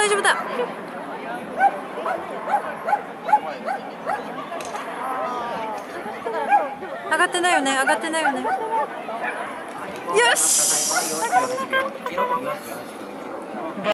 大丈夫だ。上がってないよね、上がってないよね。よし。